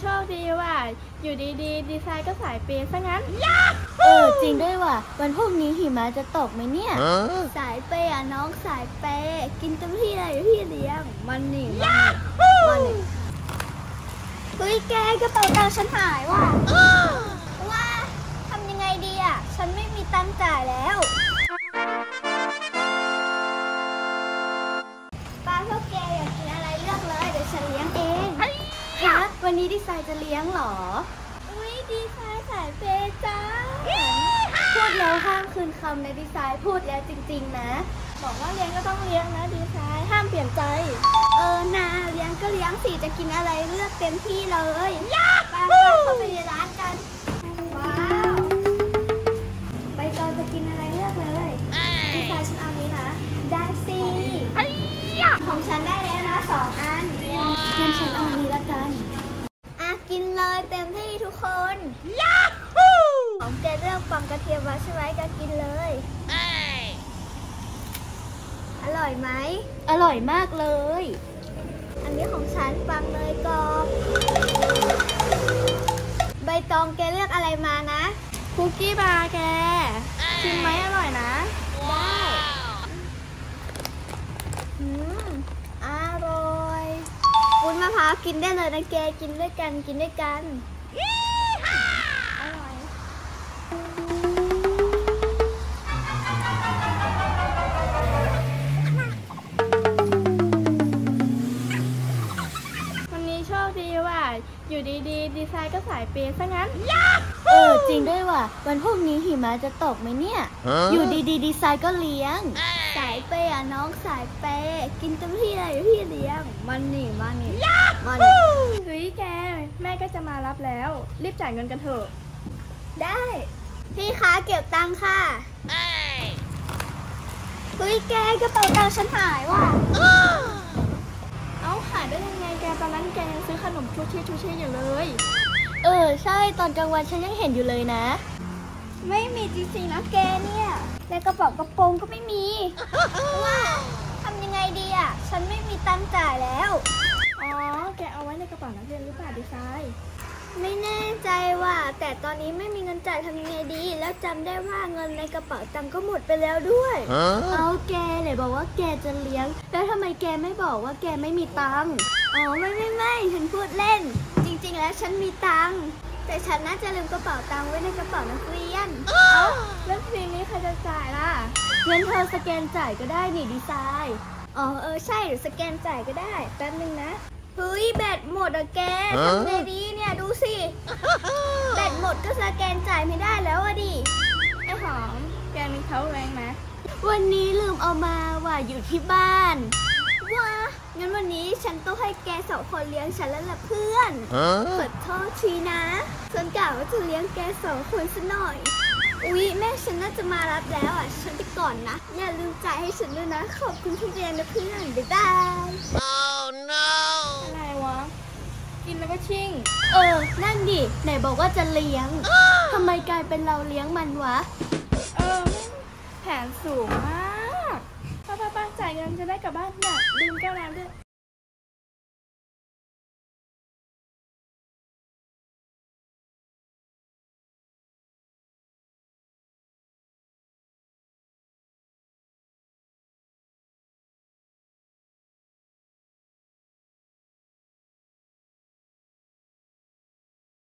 โชคดีว่ะอยู่ดีๆดีไซน์ก็สายเปย์ซะงั้นจริงด้วยว่ะวันพรุ่งนี้หิมะจะตกไหมเนี่ยสายเปย์น้องสายเปย์กินเต็มที่เลยพี่เลี้ยงมันนี่เฮ้ยแกกระเป๋าตังค์ฉันหายว่ะว่าทำยังไงดีอ่ะฉันไม่มีตังค์จ่ายแล้วป้าพวกแกอยากกินอะไรเลือกเลยเดี๋ยวฉันเลี้ยงเองฮะวันนี้ดีไซน์จะเลี้ยงเหรออุ้ยดีไซน์สายเปย์จ้าพูดแล้วห้ามคืนคำในดีไซน์พูดแล้วจริงๆนะบอกว่าเลี้ยงก็ต้องเลี้ยงนะดีไซน์ห้ามเปลี่ยนใจนาเลี้ยงก็เลี้ยงสิจะกินอะไรเลือกเต็มที่เลยป้าเข้าไปในร้านกันว้าวใบตองจะกินอะไรเลือกเลยดีไซน์ฉันเอานี้นะได้สิของฉันได้แล้วนะ2 อันงั้นฉันเอานี้ละกันกินเลยเต็มที่ทุกคนของแกเลือกปังกระเทียมมาใช่ไหมก็กินเลยอร่อยไหมอร่อยมากเลยอันนี้ของฉันปังเนยกรอบใบตองแกเลือกอะไรมานะคุกกี้บาร์แกชิมไหมอร่อยนะได้อร่อยวุ้นมะพร้าวกินได้เลยนะแกกินด้วยกันอร่อยวันนี้โชคดีว่ะอยู่ดีๆดีไซน์ก็สายเปย์ซะงั้นจริงด้วยว่ะวันพรุ่งนี้หิมะจะตกไหมเนี่ยอยู่ดีๆดีไซน์ก็เลี้ยงสายเปย์น้องสายเปย์กินเต็มที่เลยพี่เลี้ยงมันนี่เฮ้ยแกแม่ก็จะมารับแล้วรีบจ่ายเงินกันเถอะได้พี่คะเก็บตังค่ะเฮ้ยแกกระเป๋าตังค์ฉันหายว่ะหายได้ยังไงแกตอนนั้นแกยังซื้อขนมชูชีอยู่เลยใช่ตอนกลางวันฉันยังเห็นอยู่เลยนะไม่มีจริงๆนะแกเนี่ยในกระเป๋ากระโปรงก็ไม่มีว่าทำยังไงดีอ่ะฉันไม่มีตังค์จ่ายแล้วแกเอาไว้ในกระเป๋านักเรียนหรือเปล่าดีไซน์ไม่แน่ใจว่ะแต่ตอนนี้ไม่มีเงินจ่ายทำยังไงดีแล้วจำได้ว่าเงินในกระเป๋าตังค์ก็หมดไปแล้วด้วยเอาแกไหนบอกว่าแกจะเลี้ยงแล้วทำไมแกไม่บอกว่าแกไม่มีตังค์ไม่ฉันพูดเล่นจริงๆแล้วฉันมีตังค์แต่ฉันน่าจะลืมกระเป๋าตังค์ไว้ในกระเป๋านักเรียนแล้วทีนี้ใครจะจ่ายล่ะงั้นเธอสแกนจ่ายก็ได้นี่ดีไซน์ใช่หรือสแกนจ่ายก็ได้แป๊บนึงนะเฮ้ยแบตหมดอะแกทำไงดีเนี่ยดูสิแบตหมดก็สแกนจ่ายไม่ได้แล้วอะดิไอ้หอมแกมีเขาแรงไหมวันนี้ลืมเอามาว่ะอยู่ที่บ้านว้างั้นวันนี้ฉันต้องให้แก2 คนเลี้ยงฉันแล้วล่ะเพื่อนขอโทษทีนะฉันกะว่าจะเลี้ยงแก2 คนซะหน่อยอุ๊ยแม่ฉันน่าจะมารับแล้วอ่ะฉันไปก่อนนะอย่าลืมจ่ายให้ฉันด้วยนะขอบคุณที่เรียนนะเพื่อนบ๊ายบายอะไรวะกินแล้วก็ชิ่งนั่นดิไหนบอกว่าจะเลี้ยงทำไมกลายเป็นเราเลี้ยงมันวะแผนสูงมากป้าจ่ายเงินจะได้กลับบ้านเนี่ยลืมแก้วน้ำด้วย